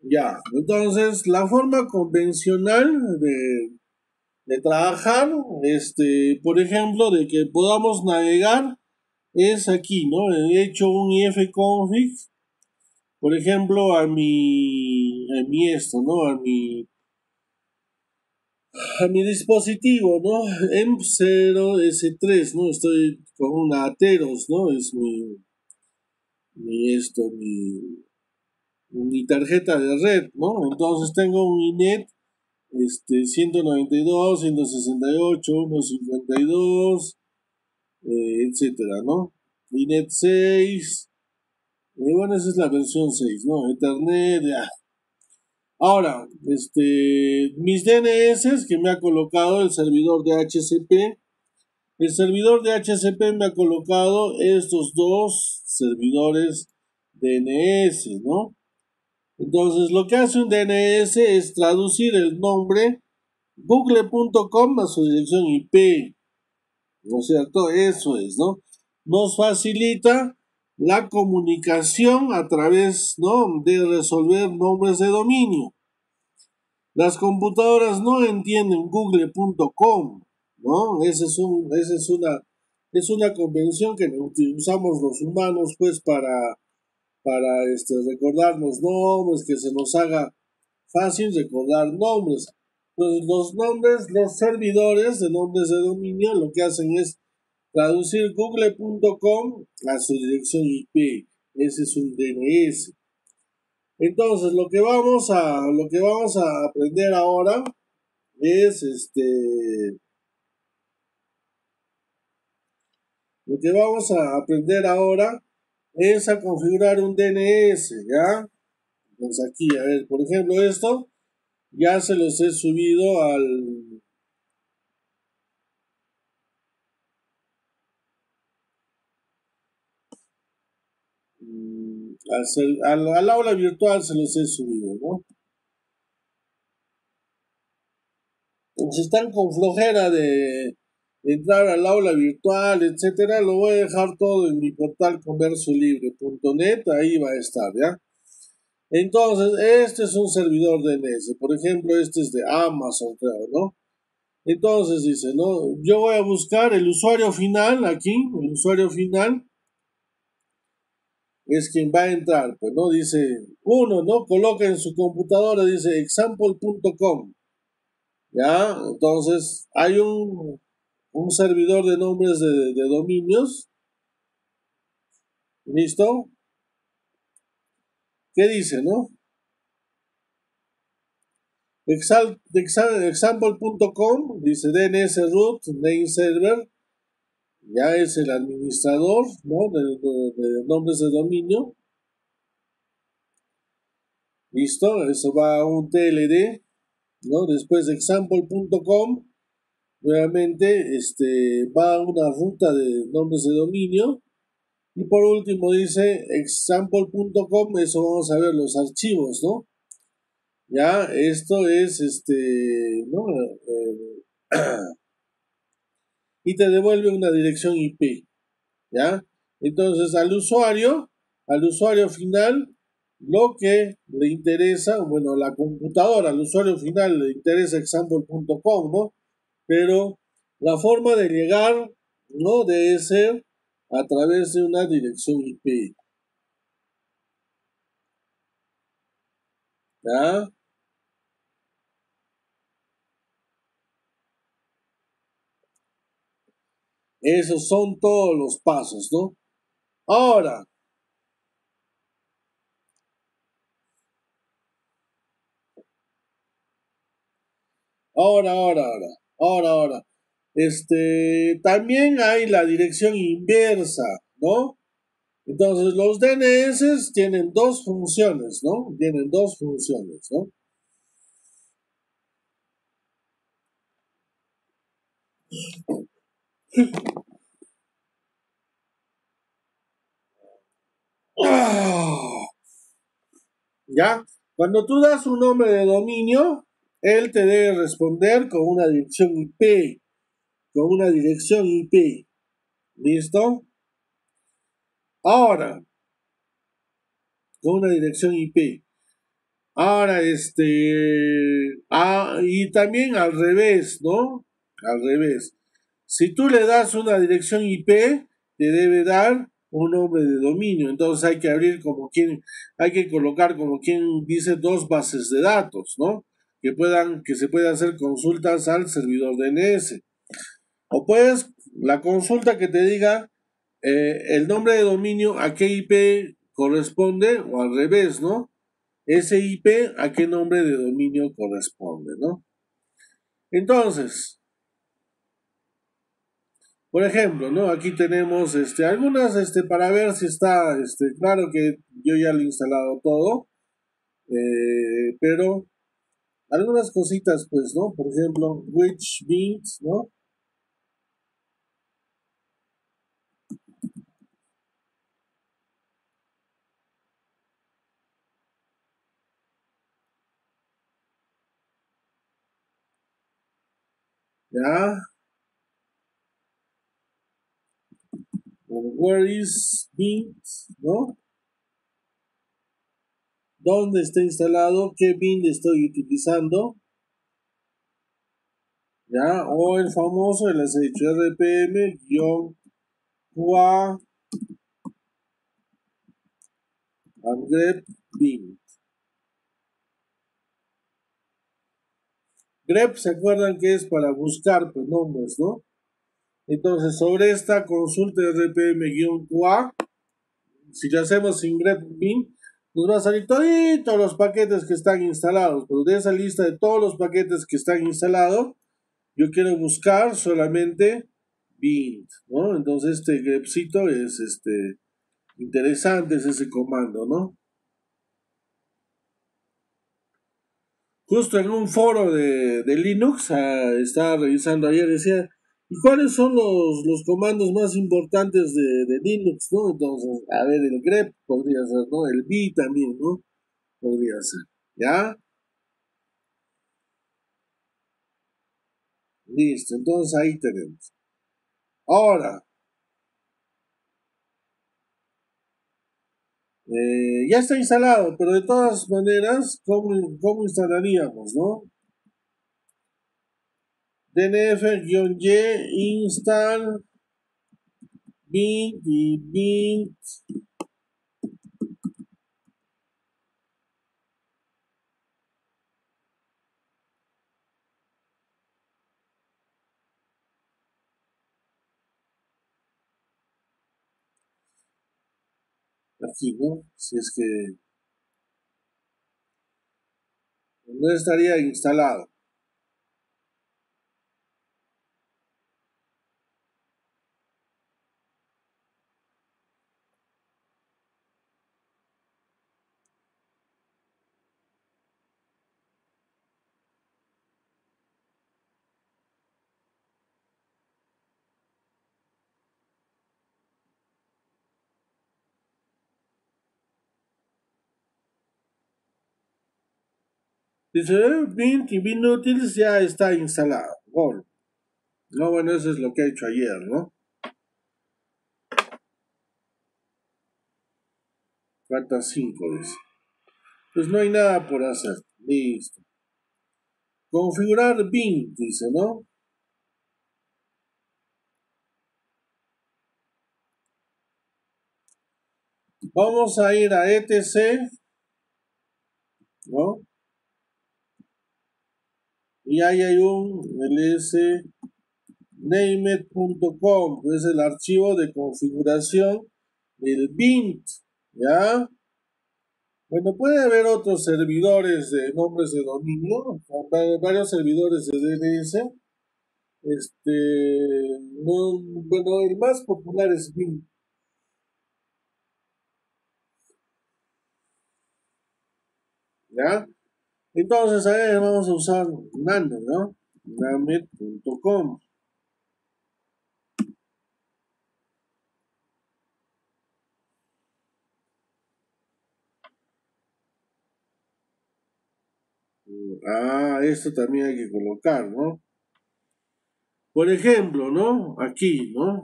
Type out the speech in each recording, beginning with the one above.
Ya, entonces la forma convencional de trabajar, por ejemplo, de que podamos navegar es aquí, ¿no? He hecho un ifconfig, por ejemplo, ¿no? A mi dispositivo, ¿no? M0S3, ¿no? Estoy con una Ateros, ¿no? Es mi tarjeta de red, ¿no? Entonces tengo un inet 192, 168, 152, etcétera, ¿no? Inet 6, bueno, esa es la versión 6, ¿no? Ethernet, ya. Ahora, mis DNS que me ha colocado el servidor de HCP. El servidor de HCP me ha colocado estos dos servidores DNS, ¿no? Entonces, lo que hace un DNS es traducir el nombre google.com a su dirección IP, ¿no es cierto? Eso es, ¿no? Nos facilita la comunicación a través, ¿no? De resolver nombres de dominio. Las computadoras no entienden google.com, ¿no? Es una convención que usamos los humanos, pues, para recordarnos nombres, que se nos haga fácil recordar nombres. Pues los nombres, los servidores de nombres de dominio, lo que hacen es traducir google.com a su dirección IP. Ese es un DNS. Entonces, lo que vamos a aprender ahora es lo que vamos a aprender ahora es a configurar un DNS, ¿ya? Entonces aquí, a ver, por ejemplo, esto ya se los he subido al aula virtual, se los he subido, ¿no? Si están con flojera de entrar al aula virtual, etcétera, lo voy a dejar todo en mi portal comerciolibre.net, ahí va a estar, ¿ya? Entonces, este es un servidor DNS, por ejemplo, este es de Amazon, creo, ¿no? Entonces dice, ¿no? Yo voy a buscar el usuario final aquí, el usuario final es quien va a entrar, pues, ¿no? Dice, uno, ¿no? Coloca en su computadora, dice example.com, ¿ya? Entonces, hay un servidor de nombres de dominios, ¿listo? ¿Qué dice, no? Example.com, dice DNS root, name server, ya es el administrador, ¿no? De nombres de dominio. Listo, eso va a un TLD, ¿no? Después example.com, nuevamente va a una ruta de nombres de dominio. Y por último dice example.com, eso vamos a ver los archivos, ¿no? Ya, esto es ¿no? Y te devuelve una dirección IP, ¿ya? Entonces al usuario final, lo que le interesa, bueno, la computadora, al usuario final le interesa example.com, ¿no? Pero la forma de llegar no debe ser a través de una dirección IP, ¿ya? Esos son todos los pasos, ¿no? Ahora, ahora. También hay la dirección inversa, ¿no? Entonces, los DNS tienen dos funciones, ¿no? Tienen dos funciones, ¿no? ¿Ya? Cuando tú das un nombre de dominio, él te debe responder con una dirección IP, con una dirección IP. ¿Listo? Ahora, con una dirección IP. Ahora, y también al revés, ¿no? Al revés. Si tú le das una dirección IP, te debe dar un nombre de dominio. Entonces hay que abrir hay que colocar como quien dice dos bases de datos, ¿no? Que se puedan hacer consultas al servidor DNS. O puedes, la consulta que te diga el nombre de dominio a qué IP corresponde, o al revés, ¿no? Ese IP a qué nombre de dominio corresponde, ¿no? Entonces, por ejemplo, ¿no? Aquí tenemos algunas para ver si está claro que yo ya lo he instalado todo, pero algunas cositas, pues, ¿no? Por ejemplo, which beans, ¿no? Ya, where is beans, ¿no? ¿Dónde está instalado? ¿Qué bin estoy utilizando? Ya, o el famoso, el SHRPM QA and grep bin. Grep, ¿se acuerdan que es para buscar pues, nombres, ¿no? Entonces, sobre esta consulta RPM-QA, si lo hacemos sin grep bin, nos va a salir todos los paquetes que están instalados. Pero de esa lista de todos los paquetes que están instalados, yo quiero buscar solamente bin, ¿no? Entonces, este grepcito es interesante, es ese comando, ¿no? Justo en un foro de Linux, estaba revisando ayer, decía, ¿y cuáles son los comandos más importantes de Linux, no? Entonces, a ver, el grep podría ser, ¿no? El b también, ¿no? Podría ser, ¿ya? Listo, entonces ahí tenemos. Ahora, ya está instalado, pero de todas maneras, ¿cómo instalaríamos, no? dnf-y install bin y bin aquí, ¿no? Si es que no estaría instalado. Dice, Mint y Binutils ya está instalado. Gol. No, bueno, eso es lo que he hecho ayer, ¿no? Falta 5, dice. Pues no hay nada por hacer. Listo. Configurar Bing, dice, ¿no? Vamos a ir a etc, ¿no? Y ahí hay un lsnamed.com, que es el archivo de configuración del Bing, ¿ya? Bueno, puede haber otros servidores de nombres de dominio, varios servidores de DNS. No, bueno, el más popular es Bing, ¿ya? Entonces, a ver, vamos a usar Nano, ¿no? Named.com. Esto también hay que colocar, ¿no? Por ejemplo, ¿no? Aquí, ¿no?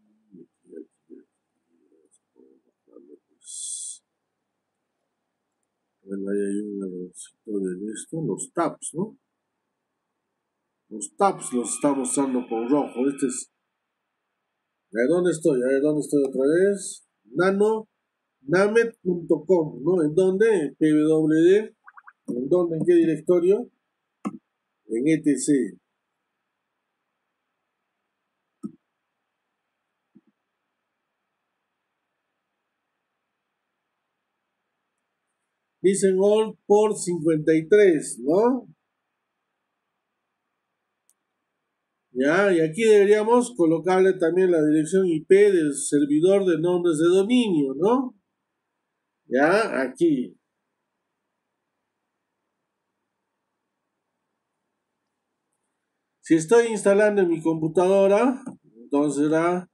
Aquí. ahí hay un errorcito de esto, los tabs, ¿no? Los tabs los está mostrando con rojo. Este es. A ver, ¿dónde estoy? A ver, ¿dónde estoy otra vez? Namet.com, ¿no? ¿En dónde? PWD. ¿En dónde? ¿En qué directorio? En etc. Dicen all por 53, ¿no? Ya, y aquí deberíamos colocarle también la dirección IP del servidor de nombres de dominio, ¿no? Ya, aquí. Si estoy instalando en mi computadora, entonces será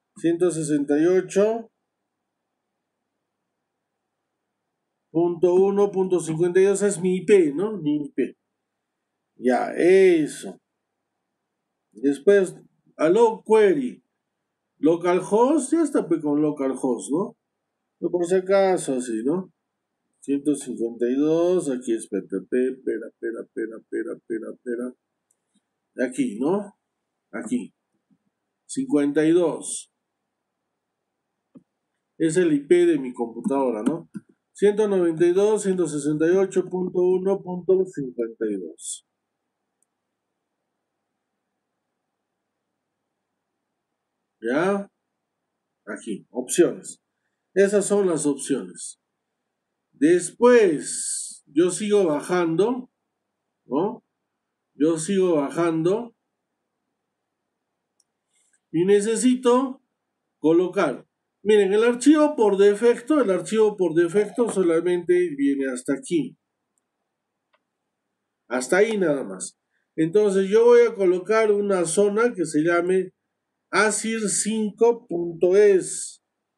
168.1.52 es mi IP, ¿no? Mi IP. Ya, eso. Después, allo query. Localhost, ya está pues con localhost, ¿no? Pero por si acaso, así, ¿no? 152, aquí es PTP, espera. Aquí, ¿no? Aquí. 52. Es el IP de mi computadora, ¿no? 192.168.1.52. ¿Ya? Aquí, opciones. Esas son las opciones. Después, yo sigo bajando, ¿no? Yo sigo bajando y necesito colocar. Miren, el archivo por defecto solamente viene hasta aquí. Hasta ahí nada más. Entonces yo voy a colocar una zona que se llame asir5.es.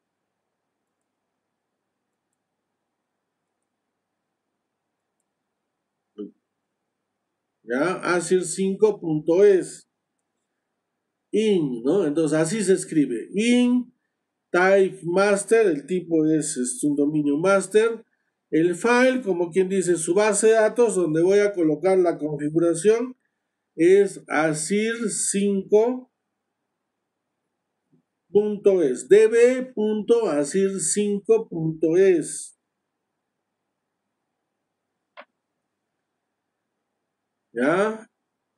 ¿Ya? Asir5.es. In, ¿no? Entonces así se escribe. In type master, el tipo es un dominio master. El file, como quien dice, su base de datos donde voy a colocar la configuración es asir5.es, db.asir5.es. ¿Ya?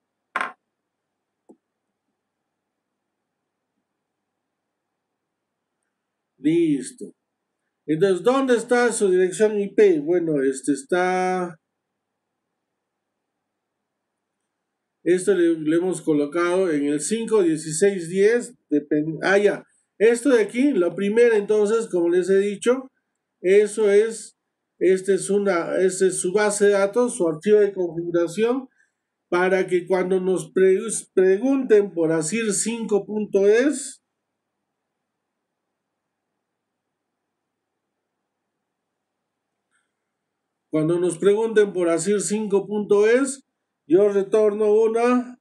Listo. Entonces, ¿dónde está su dirección IP? Bueno, esto le hemos colocado en el 5.16.10. Ya. Esto de aquí, la primera, entonces, como les he dicho, eso es, esta es su base de datos, su archivo de configuración, para que cuando nos pregunten por asir5.es, cuando nos pregunten por asir5.es, yo retorno una